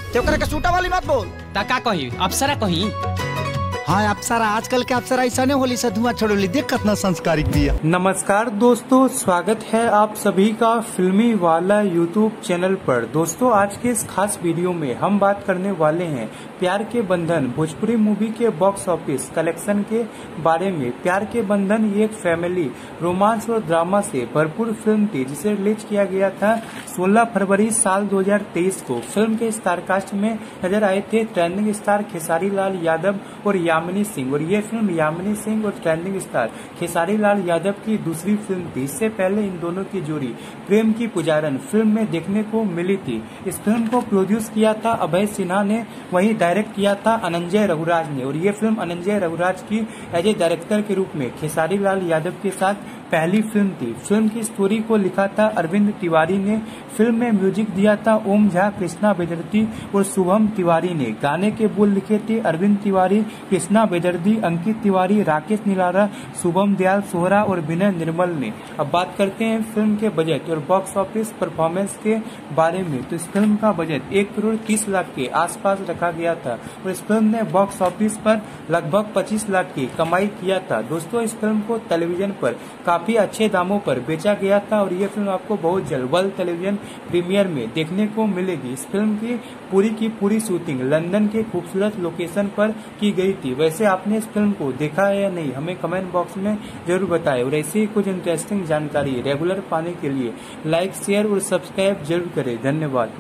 ते ओकरा के सूटा वाली मत बोल। ता का कही अप्सरा कही। हाँ अप्सरा, आजकल के अप्सरा ऐसा नहीं होली से धुआं छोड़ोली, देख कितना संस्कारिक दिया। नमस्कार दोस्तों, स्वागत है आप सभी का फिल्मी वाला यूट्यूब चैनल पर। दोस्तों आज के इस खास वीडियो में हम बात करने वाले हैं प्यार के बंधन भोजपुरी मूवी के बॉक्स ऑफिस कलेक्शन के बारे में। प्यार के बंधन ये एक फैमिली रोमांस और ड्रामा से भरपूर फिल्म थी जिसे रिलीज किया गया था 16 फरवरी साल 2023 को। फिल्म के स्टारकास्ट में नजर आए थे ट्रेंडिंग स्टार खेसारी लाल यादव और यामिनी सिंह, और ये फिल्म यामिनी सिंह और ट्रेंडिंग स्टार खेसारी लाल यादव की दूसरी फिल्म थी। इससे पहले इन दोनों की जोड़ी प्रेम की पुजारन फिल्म में देखने को मिली थी। इस फिल्म को प्रोड्यूस किया था अभय सिन्हा ने, वहीं डायरेक्ट किया था अनंजय रघुराज ने, और ये फिल्म अनंजय रघुराज की एज ए डायरेक्टर के रूप में खेसारी लाल यादव के साथ पहली फिल्म थी। फिल्म की स्टोरी को लिखा था अरविंद तिवारी ने, फिल्म में म्यूजिक दिया था ओम झा, कृष्णा बेदर्दी और शुभम तिवारी ने। गाने के बोल लिखे थे अरविंद तिवारी, कृष्णा बेदर्दी, अंकित तिवारी, राकेश निलारा, शुभम दयाल सोहरा और विनय निर्मल ने। अब बात करते हैं फिल्म के बजट और बॉक्स ऑफिस परफॉर्मेंस के बारे में। तो इस फिल्म का बजट 1 करोड़ 30 लाख के आसपास रखा गया था और इस फिल्म ने बॉक्स ऑफिस पर लगभग 25 लाख की कमाई किया था। दोस्तों इस फिल्म को टेलीविजन पर काफी अच्छे दामों पर बेचा गया था और ये फिल्म आपको बहुत जल्द वर्ल्ड टेलीविजन प्रीमियर में देखने को मिलेगी। इस फिल्म की पूरी शूटिंग लंदन के खूबसूरत लोकेशन पर की गई थी। वैसे आपने इस फिल्म को देखा है या नहीं, हमें कमेंट बॉक्स में जरूर बताएं। और ऐसी ही कुछ इंटरेस्टिंग जानकारी रेगुलर पाने के लिए लाइक, शेयर और सब्सक्राइब जरूर करें। धन्यवाद।